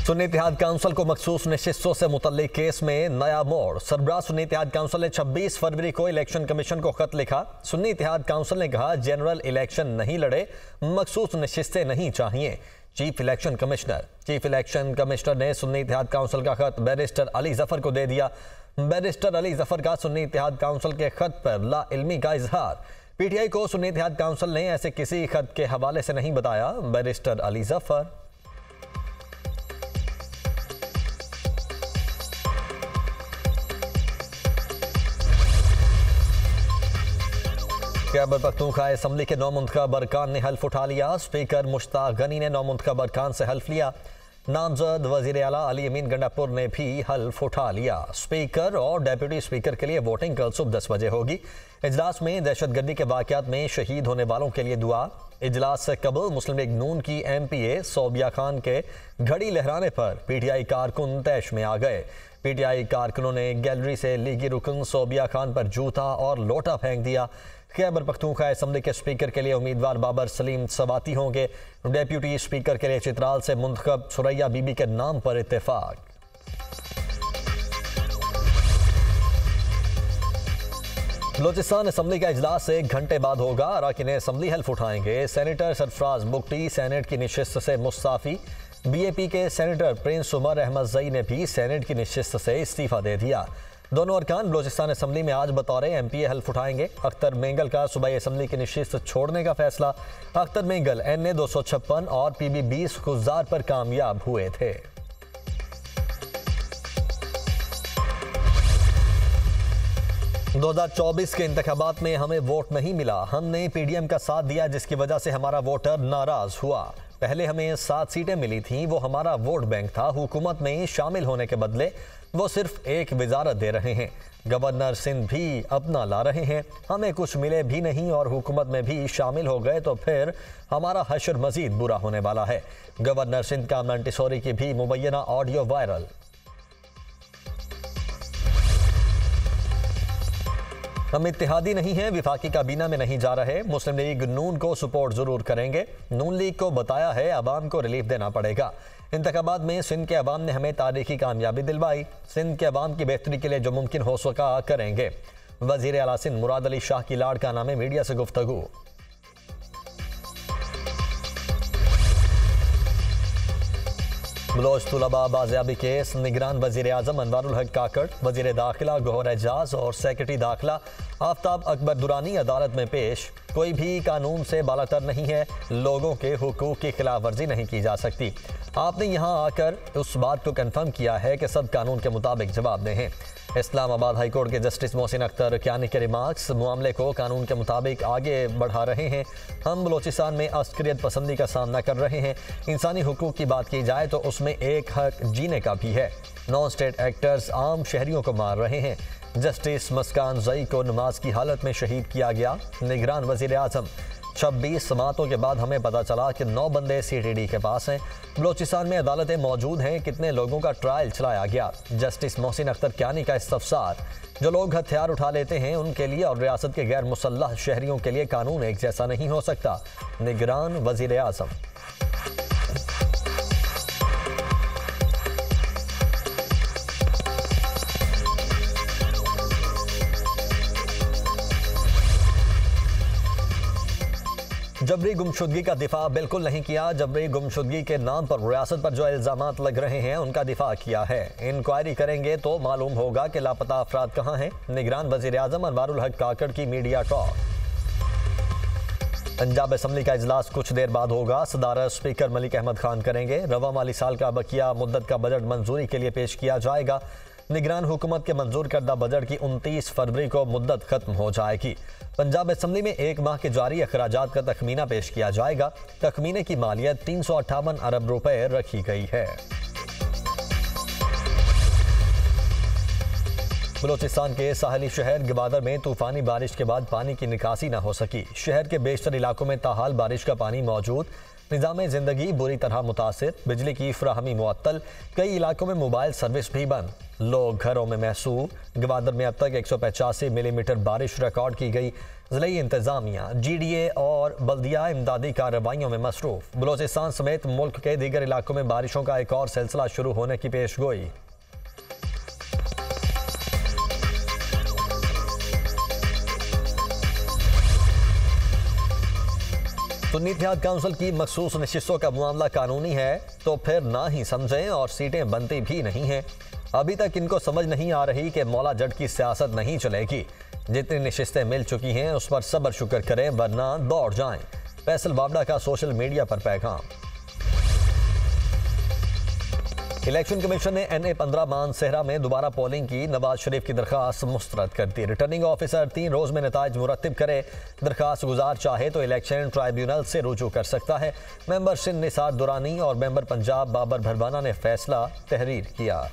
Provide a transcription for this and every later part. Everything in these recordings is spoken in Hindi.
सुन्नी इत्तेहाद काउंसिल को मखसूस नशिस्तों से मुतल्लिक केस में नया मोड़। सरबराह सुन्नी इत्तेहाद काउंसिल ने 26 फरवरी को इलेक्शन कमीशन को खत लिखा। सुन्नी इत्तेहाद काउंसिल ने कहा, जनरल इलेक्शन नहीं लड़े, मखसूस नशिस्तें नहीं चाहिए। चीफ इलेक्शन कमिश्नर ने सुन्नी इत्तेहाद काउंसिल का खत बैरिस्टर अली जफर को दे दिया। बैरिस्टर अली जफर का सुन्नी इत्तेहाद काउंसिल के खत पर लाइल्मी का इजहार। पीटीआई को सुन्नी इत्तेहाद काउंसिल ने ऐसे किसी खत के हवाले से नहीं बताया। बैरिस्टर अली जफर। खैबर पख्तूनख्वा असम्बली के नौमुंतखब अरकान ने हल्फ उठा लिया। स्पीकर मुश्ताक गनी ने नौमुंतखब अरकान से हल्फ लिया। नामजद वजीर आला अली अमीन गंडापुर ने भी हल्फ उठा लिया। स्पीकर और डेप्यूटी स्पीकर के लिए वोटिंग कल सुबह 10 बजे होगी। इजलास में दहशतगर्दी के वाकयात में शहीद होने वालों के लिए दुआ। इजलास से कबल मुस्लिम लीग नून की एमपीए सोबिया खान के घड़ी लहराने पर पीटीआई कारकुन तैश में आ गए। पीटीआई कारकुनों ने गैलरी से लीगी रुकन सोबिया खान पर जूता और लोटा फेंक दिया। खैबर पख्तूनख्वा असम्बली के स्पीकर के लिए उम्मीदवार बाबर सलीम सवाती होंगे। डेप्यूटी स्पीकर के लिए चित्राल से मुंतखब सुरैया बीबी के नाम पर इत्तेफाक। बलोचिस्तान असम्बली का इजलास 1 घंटे बाद होगा। अरकान असम्बली हल्फ उठाएंगे। सेनेटर सरफराज बुगटी सेनेट की नशिस्त से मुस्ताफी। बीएपी के सेनेटर प्रिंस उमर अहमद जई ने भी सेनेट की नशिस्त से इस्तीफा दे दिया। दोनों अरकान बलोचिस्तान असम्बली में आज बतौर एमपीए हल्फ उठाएंगे। अख्तर मेंगल का सूबाई असम्बली की नशिस्त छोड़ने का फैसला। अख्तर मेंगल NA 256 और PB 20 गुजार पर कामयाब हुए थे। – 2024 के इंतखाबात में हमें वोट नहीं मिला। हमने PDM का साथ दिया, जिसकी वजह से हमारा वोटर नाराज हुआ। पहले हमें 7 सीटें मिली थीं, वो हमारा वोट बैंक था। हुकूमत में शामिल होने के बदले वो सिर्फ एक वजारत दे रहे हैं। गवर्नर सिंध भी अपना ला रहे हैं। हमें कुछ मिले भी नहीं और हुकूमत में भी शामिल हो गए तो फिर हमारा हशर मजीद बुरा होने वाला है। गवर्नर सिंध का मंटेसोरी की भी मुबैना ऑडियो वायरल। हम इत्तेहादी नहीं हैं, विफाकी काबीना में नहीं जा रहे। मुस्लिम लीग नून को सपोर्ट जरूर करेंगे। नून लीग को बताया है अवाम को रिलीफ देना पड़ेगा। इंतखाबात में सिंध के अवाम ने हमें तारीखी कामयाबी दिलवाई। सिंध के अवाम की बेहतरी के लिए जो मुमकिन हो सका करेंगे। वजीर आला सिंध मुराद अली शाह की लाड़ का नाम है मीडिया से गुफ्तगू। बलोच तुलबा बाजियाबी केस। निगरान वजीर आजम अनवारुल हक काकड़, वजीर दाखिला गौहर एजाज और सेक्रेटरी दाखिला आफ्ताब अकबर दुरानी अदालत में पेश। कोई भी कानून से बालातर नहीं है। लोगों के हुकूक की खिलाफ वर्जी नहीं की जा सकती। आपने यहाँ आकर उस बात को कन्फर्म किया है कि सब कानून के मुताबिक जवाब दें हैं। इस्लामाबाद हाई कोर्ट के जस्टिस मोहसिन अख्तर कियानी के रिमार्क्स मामले को कानून के मुताबिक आगे बढ़ा रहे हैं। हम बलोचिस्तान में अस्करियत पसंदी का सामना कर रहे हैं। इंसानी हुकूक की बात की जाए तो उसमें एक हक जीने का भी है। नॉन स्टेट एक्टर्स आम शहरियों को मार रहे हैं। जस्टिस मस्कान जई को नमाज की हालत में शहीद किया गया। निगरान वजीर आजम, 26 समातों के बाद हमें पता चला कि 9 बंदे CTD के पास हैं। बलोचिस्तान में अदालतें मौजूद हैं, कितने लोगों का ट्रायल चलाया गया। जस्टिस मोहसिन अख्तर कियानी का इस्तफसार, जो लोग हथियार उठा लेते हैं उनके लिए और रियासत के गैर मुसल्लह शहरियों के लिए कानून एक जैसा नहीं हो सकता। निगरान वजीर आजम। जबरी गुमशुदगी का दिफा बिल्कुल नहीं किया। जबरी गुमशुदगी के नाम पर रियासत पर जो इल्जामात लग रहे हैं उनका दिफा किया है। इंक्वायरी करेंगे तो मालूम होगा कि लापता अफराद कहाँ हैं। निगरान वजीर आजम अनवारुल हक काकड़ की मीडिया टॉक। पंजाब असम्बली का इजलास कुछ देर बाद होगा। सदारत स्पीकर मलिक अहमद खान करेंगे। रवा माली साल का बकिया मुद्दत का बजट मंजूरी के लिए पेश किया जाएगा। निगरान हुकूमत के मंजूर करदा बजट की 29 फरवरी को मुद्दत खत्म हो जाएगी। पंजाब असम्बली में 1 माह के जारी अखराजात का तखमीना पेश किया जाएगा। तखमीने की मालियत 358 अरब रुपए रखी गई है। बलोचिस्तान के साहली शहर गवादर में तूफानी बारिश के बाद पानी की निकासी न हो सकी। शहर के बेशतर इलाकों में ताहाल बारिश का पानी मौजूद। निज़ाम ज़िंदगी बुरी तरह मुतासिर, बिजली की फ्राहमी मुअत्तल, कई इलाकों में मोबाइल सर्विस भी बंद, लोग घरों में महसूर। गवादर में अब तक 185 मिलीमीटर बारिश रिकॉर्ड की गई। ज़िली इंतज़ामिया, GDA और बल्दिया इमदादी कार्रवाइयों में मसरूफ। बलोचिस्तान समेत मुल्क के दीगर इलाकों में बारिशों का एक और सिलसिला शुरू होने की पेशगोई। सुन्नी इत्तेहाद काउंसिल की मखसूस नशिस्तों का मामला कानूनी है तो फिर ना ही समझें और सीटें बनती भी नहीं हैं। अभी तक इनको समझ नहीं आ रही कि मौला जट की सियासत नहीं चलेगी। जितनी नशिस्तें मिल चुकी हैं उस पर सब्र शुक्र करें वरना दौड़ जाएं। फैसल बावड़ा का सोशल मीडिया पर पैगाम। इलेक्शन कमीशन ने NA-15 मानसेहरा में दोबारा पोलिंग की नवाज शरीफ की दरखास्त मुस्तरद कर दी। रिटर्निंग ऑफिसर 3 रोज में नताइज मुरत्तिब करे। दरखास्त गुजार चाहे तो इलेक्शन ट्राइब्यूनल से रुजू कर सकता है। मेंबर सिंध निसार दुरानी और मेंबर पंजाब बाबर भरवाना ने फैसला तहरीर किया।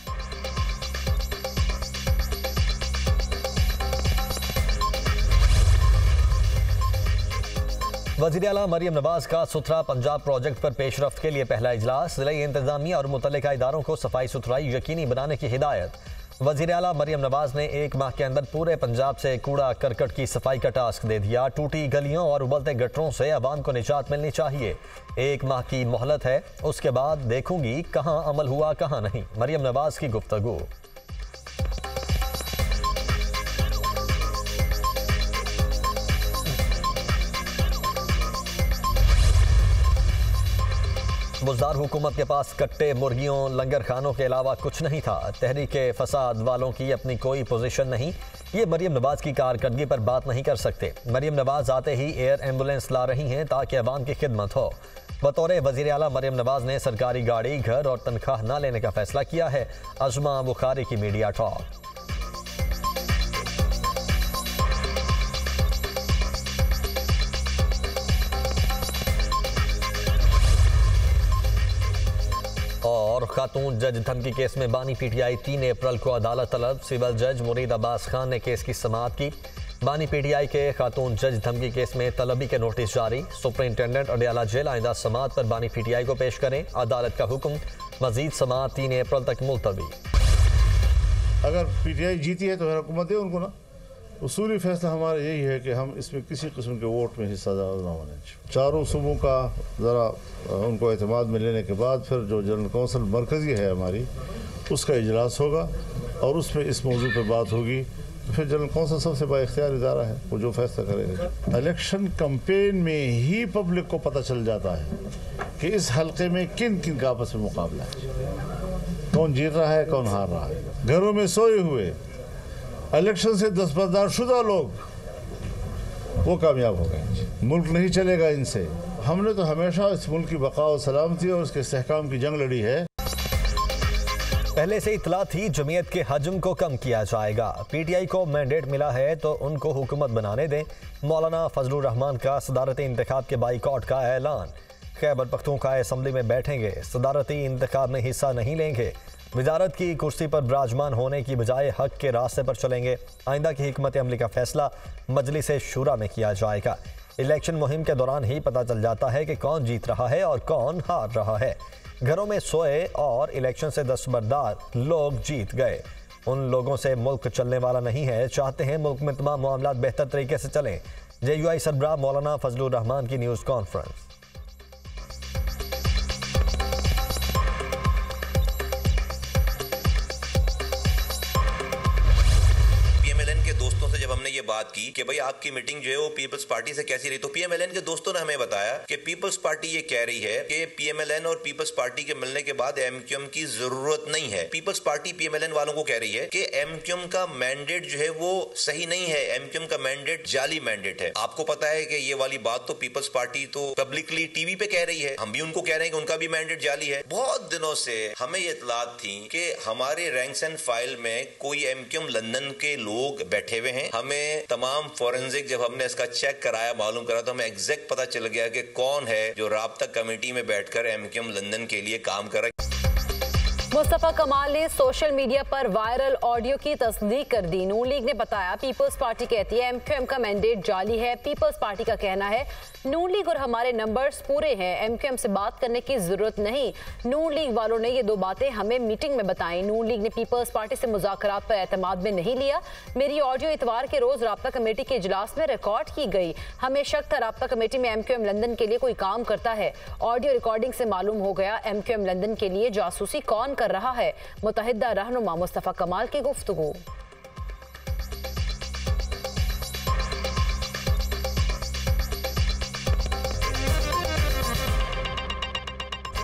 वज़ीर आला मरियम नवाज का सुथरा पंजाब प्रोजेक्ट पर पेशरफ्त के लिए पहला इजलास। ज़िला इंतजामिया और मुतल्लिका इदारों को सफाई सुथराई यकीनी बनाने की हिदायत। वज़ीर आला मरियम नवाज ने 1 माह के अंदर पूरे पंजाब से कूड़ा करकट की सफाई का टास्क दे दिया। टूटी गलियों और उबलते गटरों से अवाम को निजात मिलनी चाहिए। 1 माह की मोहलत है, उसके बाद देखूंगी कहाँ अमल हुआ कहाँ नहीं। मरियम नवाज की गुफ्तगू। बुज़दार हुकूमत के पास कट्टे, मुर्गियों, लंगर खानों के अलावा कुछ नहीं था। तहरीक फसाद वालों की अपनी कोई पोजीशन नहीं। ये मरियम नवाज की कारकर्दगी पर बात नहीं कर सकते। मरियम नवाज आते ही एयर एम्बुलेंस ला रही हैं ताकि अवाम की खिदमत हो। बतौर वज़ीर आला मरियम नवाज ने सरकारी गाड़ी, घर और तनख्वाह न लेने का फैसला किया है। अजमा बुखारी की मीडिया टॉक। और खातून जज धमकी केस में बानी PTI 3 अप्रैल को अदालत तलब। सिविल जज मुरीद अब्बास खान ने केस की समाअत की। बानी PTI के खातून जज धमकी केस में तलबी के नोटिस जारी। सुपरिंटेंडेंट अडयाला जेल आइंदा समाअत पर बानी PTI को पेश करें। अदालत का हुक्म, मजीद समाअत 3 अप्रैल तक मुलतवी। अगर PTI जीती है तो हुकूमत दे उनको ना। उसूली फैसला हमारा यही है कि हम इसमें किसी किस्म के वोट में हिस्सा ना बने। चारों सूबों का ज़रा उनको एतमाद में लेने के बाद फिर जो जनरल कौंसिल मरकज़ी है हमारी, उसका इजलास होगा और उसमें इस मौजू पर बात होगी। फिर जनरल कौंसिल सबसे बाइख्तियार इदारा है, वो जो फैसला करेगा। इलेक्शन कैंपेन में ही पब्लिक को पता चल जाता है कि इस हल्के में किन किन का आपस में मुकाबला है, कौन जीत रहा है, कौन हार रहा है। घरों में सोए हुए इलेक्शन से दस्तबरदार शुदा लोग वो कामयाब हो गए। मुल्क नहीं चलेगा इनसे। हमने तो हमेशा इस मुल्क की बका और सलामती और उसके इस्तेहकाम की जंग लड़ी है। पहले से इतला थी जमीयत के हजम को कम किया जाएगा। PTI को मैंडेट मिला है तो उनको हुकूमत बनाने दें। मौलाना फजलुर रहमान का सदारती इंतखाब के बाइकआउट का ऐलान। खैबर पख्तूनख्वा असम्बली में बैठेंगे, सदारती इंतखाब में हिस्सा नहीं लेंगे। वजारत की कुर्सी पर विराजमान होने की बजाय हक के रास्ते पर चलेंगे। आइंदा की हिकमत अमली का फैसला मजलिस शूरा में किया जाएगा। इलेक्शन मुहिम के दौरान ही पता चल जाता है कि कौन जीत रहा है और कौन हार रहा है। घरों में सोए और इलेक्शन से दस्तबरदार लोग जीत गए। उन लोगों से मुल्क चलने वाला नहीं है। चाहते हैं मुल्क में तमाम मामला बेहतर तरीके से चलें। JUI सरबराह मौलाना फजलुर रहमान की न्यूज़ कॉन्फ्रेंस। जब हमने ये बात की कि भाई आपकी मीटिंग जो है वो पीपल्स पार्टी से कैसी रही, तो PMLN के दोस्तों ने हमें बताया कि पीपल्स पार्टी ये कह रही है कि PMLN और पीपल्स पार्टी के मिलने के बाद MQM की जरूरत नहीं है। पीपल्स पार्टी PMLN वालों को कह रही है कि MQM का मैंडेट जो है वो सही नहीं है, MQM का मैंडेट जाली मैंडेट है। आपको पता है कि ये वाली बात तो पीपल्स पार्टी तो पब्लिकली टीवी पे कह रही है, हम भी उनको कह रहे हैं कि उनका भी मैंडेट जाली है। बहुत दिनों से हमें ये इतलात थी कि हमारे रैंक्स एंड फाइल में कोई MQM लंदन के लोग बैठे हुए हैं। हमें तमाम फोरेंसिक जब हमने इसका चेक कराया, मालूम करा, तो हमें एग्जैक्ट पता चल गया कि कौन है जो राब्ता कमेटी में बैठकर MQM लंदन के लिए काम कर रहा है। मुस्तफा कमाल ने सोशल मीडिया पर वायरल ऑडियो की तस्दीक कर दी। नून लीग ने बताया पीपल्स पार्टी कहती है एमक्यूएम का मैंडेट जाली है। पीपल्स पार्टी का कहना है नून लीग और हमारे नंबर्स पूरे हैं, एमक्यूएम से बात करने की जरूरत नहीं। नून लीग वालों ने ये दो बातें हमें मीटिंग में बताई। नून लीग ने पीपल्स पार्टी से मुज़ाकरात पर एतमाद में नहीं लिया। मेरी ऑडियो इतवार के रोज राब्ता कमेटी के इजलास में रिकॉर्ड की गई। हमें शक था राब्ता कमेटी में एमक्यूएम लंदन के लिए कोई काम करता है। ऑडियो रिकॉर्डिंग से मालूम हो गया एमक्यूएम लंदन के लिए जासूसी कौन कर रहा है। मुत्तहिदा रहनुमा मुस्तफा कमाल की गुफ्तगू।